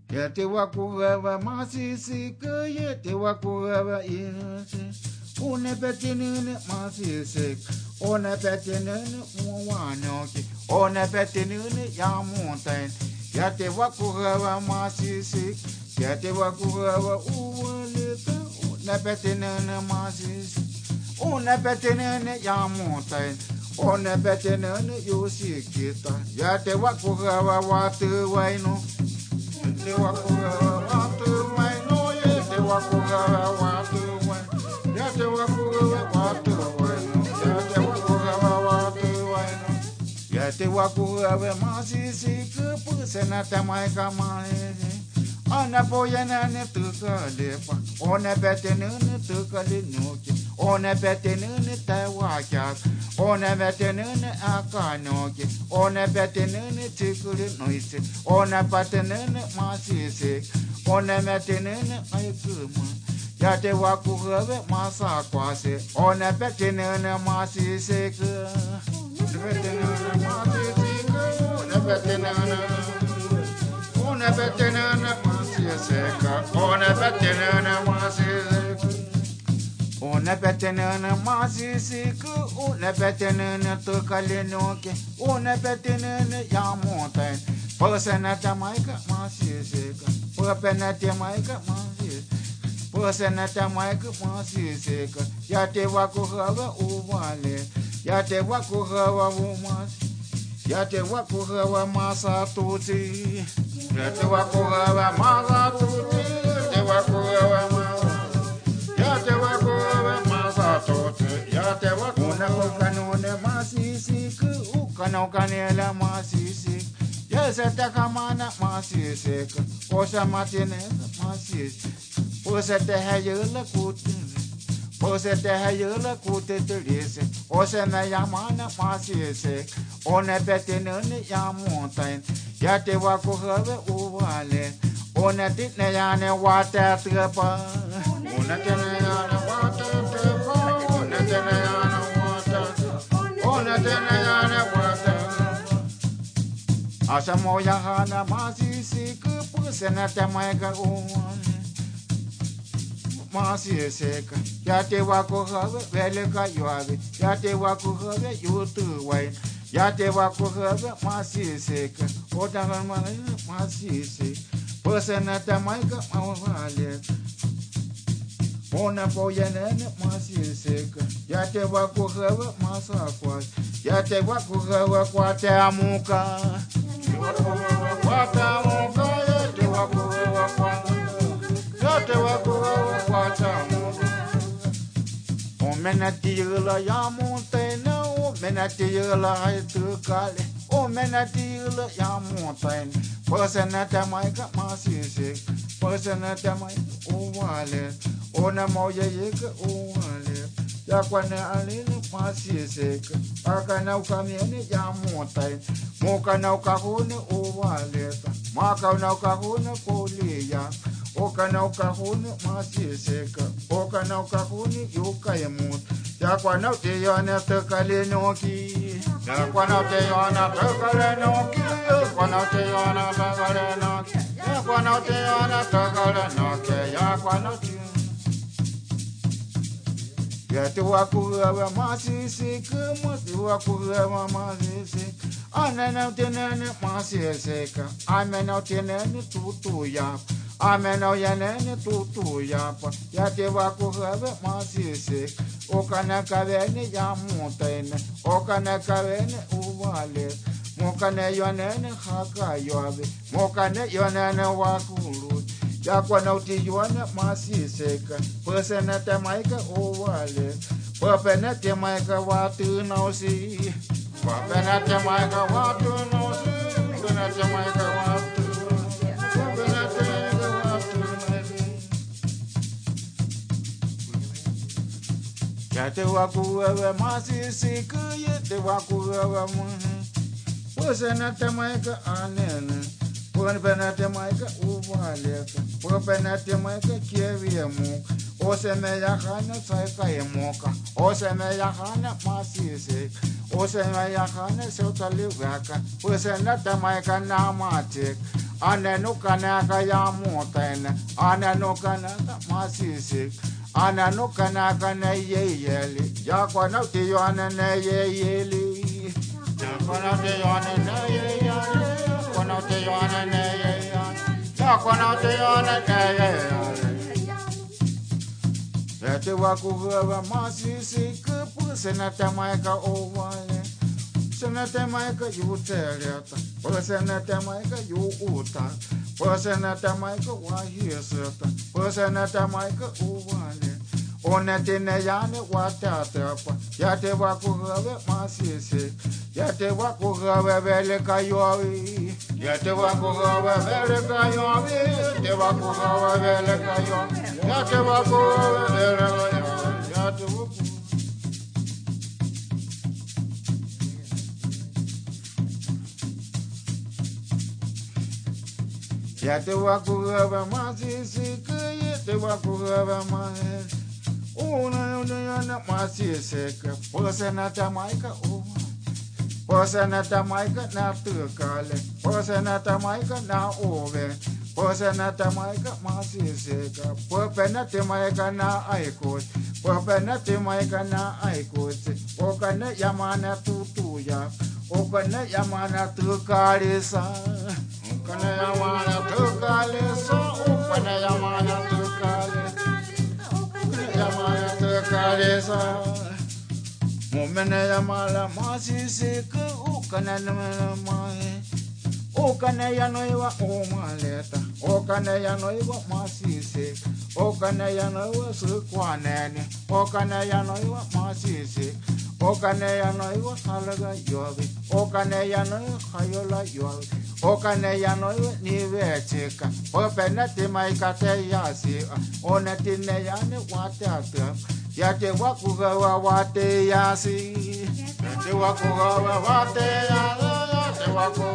Yete wakurava masisika, yete wakurava inse. One petinine masisik, one petinine wanoki, one petinine yamontain. Yete wakurava masisik, yete wakurava uwalita, one petinine masisik, one petinine yamontain. One petinine yusikita, yete wakurava watu waino. Te wakura watu waino, te wakura watu waino, ya te wakura watu waino, ya te wakura watu waino, ya te wakura we masisi kupusena tamai kamai. Ona poyana ne tukalepa, ona betene ne tukalinyoki, ona betene ne tawakak, ona betene ne akanoki, ona betene ne tukulinoise, ona betene ne masisi, ona betene ne aikuma. Ya te wakuhawe masakwase, ona betene ne masisi ku, betene ne masisi ku, ona betene ne. One betenana masiseka, one betenana masiseka, one betenana masiseka, one betenana tukalinoke, one betenana yamontain, persona tamaika masiseka, persona tamaika masiseka, persona tamaika masiseka, yate wakuhawa uvale, yate wakuhawa umas, yate wakuhawa masatuti. Yate wakuhawa masatuti, yate wakuhawa masatuti, yate wakuhawa masatuti, yate wakuhawa kanone masisika, ukano kanela masisika, yesete kamana masisika, osa matine masisika, osa tehayela kutine, osa tehayela kutitelise, osa na yamana masisika, one betinone yamontain. Yate wakuhawe uwale, one titne yane wate trepa, one tene yane wate trepa, one tene yane wate, one tene yane wate. Asamo yahana masisika, pusena temaika uwale, masisika. Yate wakuhawe velika yuavi, yate wakuhawe yutu wain. Yate wakuhawe masisika, otangan masisika, persona tamaika mawale, ona poyanene masisika, yate wakuhawe masakwas, yate wakuhawe kwate amuka, kwate amuka, yate wakuhawe kwate, yate wakuhawe kwate amuka, omenatila yamontena. Menatila hai tukale, o menatila yamontain. Persona tamaika masisik, persona tamaika uwale, ona moya yeka uwale. Yakwane alile masisik, akana ukamiene yamontain. Moka na ukahune uwale, maka na ukahune poliya. Oka na ukahune masisik, oka na ukahune yukayemut. Yakwana te yana tukalinoki, yakwana te yana tukalinoki, yakwana te yana tukalinoki, yakwana te yana tukalinoki, yakwana te. Yate wakuhawa masisika, mati wakuhawa masisika, anena tenene masisika, amena tenene tutu yap. Ameno yanene tutu yapa, yate wakuhawe masisik, okana kavene yamontaine, okana kavene uvale, mokane yanene haka yoave, mokane yanene wakulut, yakwana uti yone masisika, persona temaika uvale, papena temaika watu nausi, papena temaika watu nausi, papena temaika watu. Yate wakuhawe masisika, yate wakuhawe mune, persona temaika anene, persona temaika uvaleka, persona temaika kievie muka, oseme yahana saika emoka, oseme yahana masisika, oseme yahana sotali waka, persona temaika namatik, ane no kanaka ya motene ane no kanaka masisi ane no kanaka na yeyeli ya kwana te yo ane na yeyeli ya kwana te yo ane na yeyeli kwana te yo ane na yeyeli ya kwana te yo ane na yeyeli te wakuwa masisi kupu senata maika ovale senata maika yuteleta senata maika yuuta senata maika wahieseta senata maika ovale onetine yane watatapa yate wakuwa masisi yate wakuwa vele kayovi yate wakuwa vele kayovi te wakuwa vele kayovi yate wakuwa vele kayovi yate wakuwa yate wakuwa masisi yate wakuwa masisi una masisi posenata maika posenata maika na tukale posenata maika na ove posenata maika masisi popenate maika na aikot popenate maika na aikot okane yamana tutuya okane yamana tukalisa okane yamana tukalisa okane yamana tukalisa yamana tukalisa momene yamala masisi okane na mai okane ya noiwa omaleta okane ya noiwa masisi okane ya noiwa sukwanene okane ya noiwa masisi okane ya noiwa halaga yobi okane ya noiwa hayola yobi okane ya noiwa niwechika openati maikate yasi onetine yane watata yate wakugawa wate yasi yate wakugawa wate yasi yate wakugawa